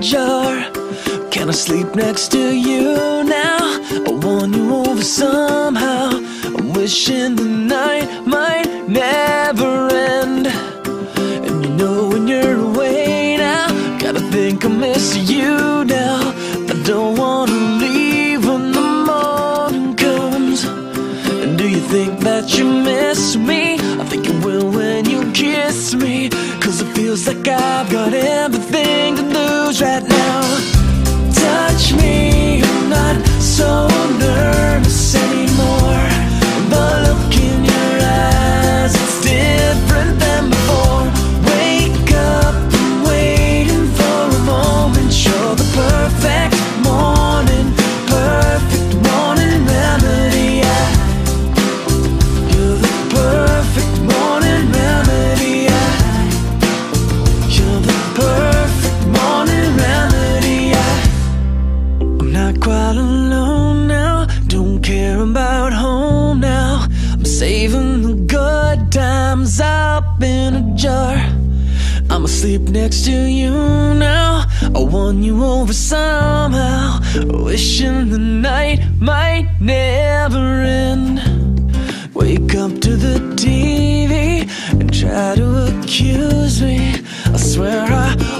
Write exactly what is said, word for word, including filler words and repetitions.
jar. Can I sleep next to you now? I won you over somehow. I'm wishing the night might never end. And you know when you're away now, gotta think I miss you now. I don't wanna leave when the morning comes. And do you think that you miss me? I think you will when you kiss me. Cause it feels like I've got everything to lose right now. Touch me, I'm not so nervous anymore. The look in your eyes, it's different than before. Wake up, I'm waiting for a moment. You're the perfect morning, perfect morning remedy. Yeah. You're the perfect morning remedy. Yeah. You're the perfect morning remedy. Yeah. I'm not quite alone now, don't care about home now. I'm saving the good times up in a jar. I'ma sleep next to you now. I won you over somehow. Wishing the night might never end. Wake up to the T V and try to accuse me. I swear I